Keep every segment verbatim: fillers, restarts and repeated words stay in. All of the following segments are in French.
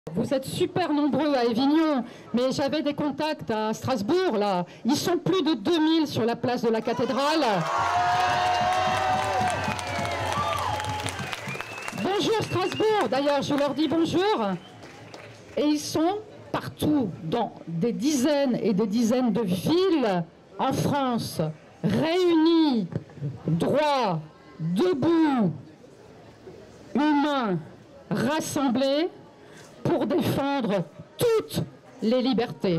Vous êtes super nombreux à Évignon, mais j'avais des contacts à Strasbourg, là. Ils sont plus de deux mille sur la place de la cathédrale. Bonjour Strasbourg, d'ailleurs, je leur dis bonjour. Et ils sont partout, dans des dizaines et des dizaines de villes en France, réunis, droits, debout, humains, rassemblés, pour défendre toutes les libertés.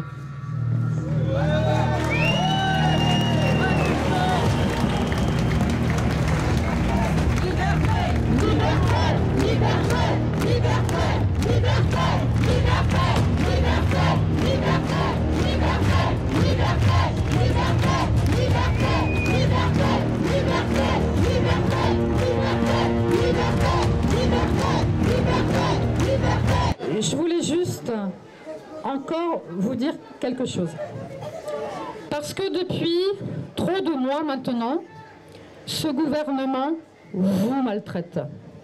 Je voulais juste encore vous dire quelque chose. Parce que depuis trop de mois maintenant, ce gouvernement vous maltraite.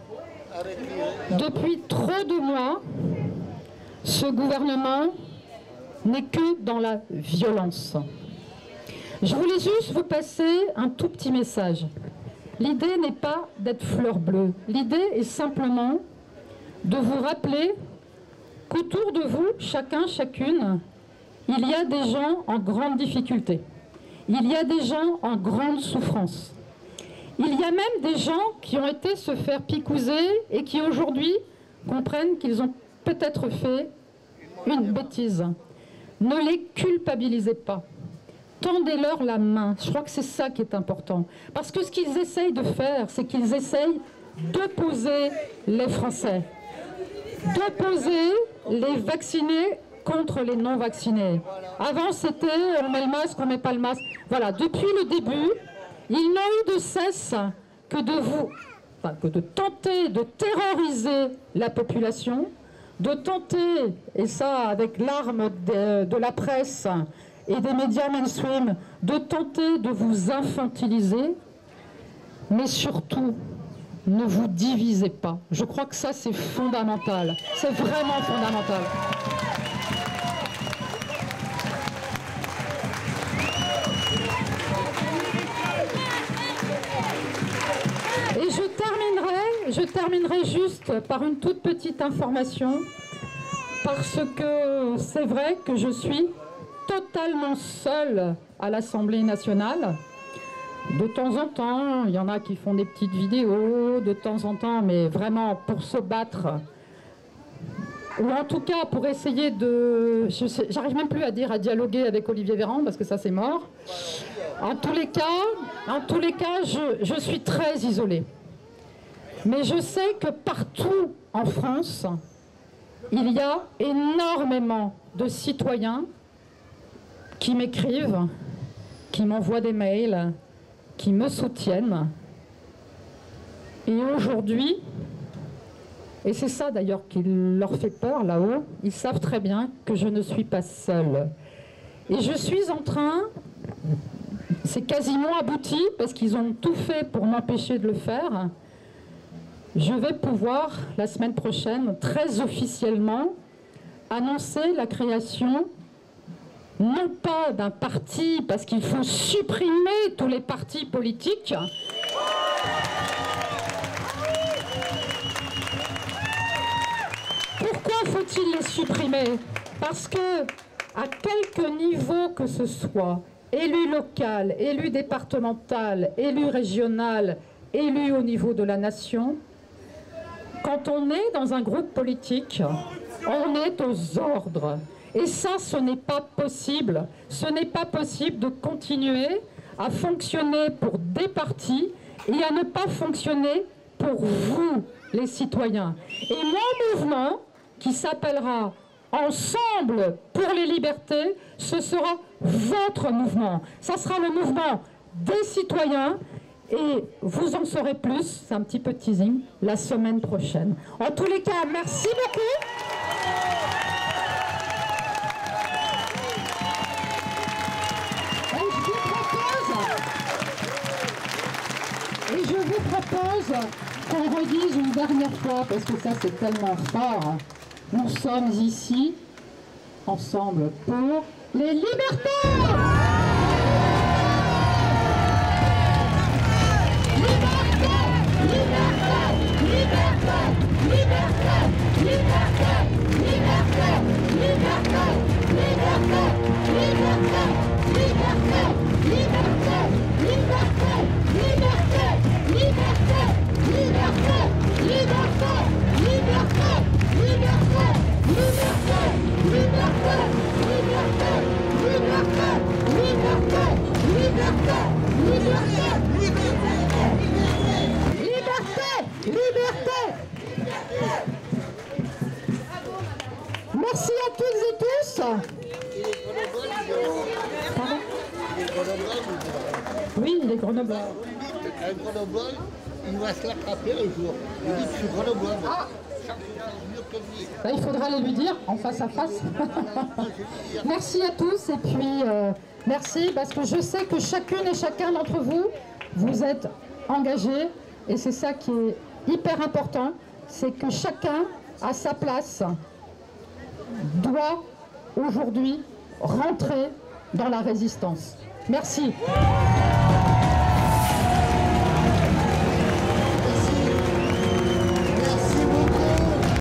Depuis trop de mois, ce gouvernement n'est que dans la violence. Je voulais juste vous passer un tout petit message. L'idée n'est pas d'être fleur bleue. L'idée est simplement de vous rappeler qu'autour de vous, chacun, chacune, il y a des gens en grande difficulté. Il y a des gens en grande souffrance. Il y a même des gens qui ont été se faire picouser et qui aujourd'hui comprennent qu'ils ont peut-être fait une bêtise. Ne les culpabilisez pas. Tendez-leur la main. Je crois que c'est ça qui est important. Parce que ce qu'ils essayent de faire, c'est qu'ils essayent d'opposer les Français. D'opposer les vaccinés contre les non-vaccinés. Avant, c'était on met le masque, on ne met pas le masque. Voilà, depuis le début, ils n'ont eu de cesse que de vous, enfin, que de tenter de terroriser la population, de tenter, et ça avec l'arme de, de la presse et des médias mainstream, de tenter de vous infantiliser, mais surtout, ne vous divisez pas. Je crois que ça, c'est fondamental. C'est vraiment fondamental. Et je terminerai, je terminerai juste par une toute petite information, parce que c'est vrai que je suis totalement seule à l'Assemblée nationale. De temps en temps, il y en a qui font des petites vidéos, de temps en temps, mais vraiment pour se battre, ou en tout cas pour essayer de... J'arrive même plus à dire, à dialoguer avec Olivier Véran, parce que ça c'est mort. En tous les cas, en tous les cas je, je suis très isolée. Mais je sais que partout en France, il y a énormément de citoyens qui m'écrivent, qui m'envoient des mails, qui me soutiennent. Et aujourd'hui, et c'est ça d'ailleurs qui leur fait peur là-haut, ils savent très bien que je ne suis pas seule. Et je suis en train, c'est quasiment abouti, parce qu'ils ont tout fait pour m'empêcher de le faire, je vais pouvoir, la semaine prochaine, très officiellement, annoncer la création non pas d'un parti, parce qu'il faut supprimer tous les partis politiques. Pourquoi faut-il les supprimer? Parce que, à quelque niveau que ce soit, élu local, élu départemental, élu régional, élu au niveau de la nation, quand on est dans un groupe politique, on est aux ordres. Et ça, ce n'est pas possible. Ce n'est pas possible de continuer à fonctionner pour des partis et à ne pas fonctionner pour vous, les citoyens. Et mon mouvement, qui s'appellera Ensemble pour les libertés, ce sera votre mouvement. Ça sera le mouvement des citoyens et vous en saurez plus, c'est un petit peu teasing, la semaine prochaine. En tous les cas, merci beaucoup. Et je vous propose qu'on redise une dernière fois, parce que ça c'est tellement fort, Nous sommes ici, ensemble, pour les libertés. Merci à toutes et tous. Pardon ? Oui, il est grenoblois. Un grenoblois, il va se l'attraper un jour. Il dit que je suis grenoblois. Ah. Ben, il faudra aller lui dire en face à face. Merci à tous et puis euh, merci parce que je sais que chacune et chacun d'entre vous, vous êtes engagés et c'est ça qui est hyper important, c'est que chacun à sa place doit aujourd'hui rentrer dans la résistance. Merci.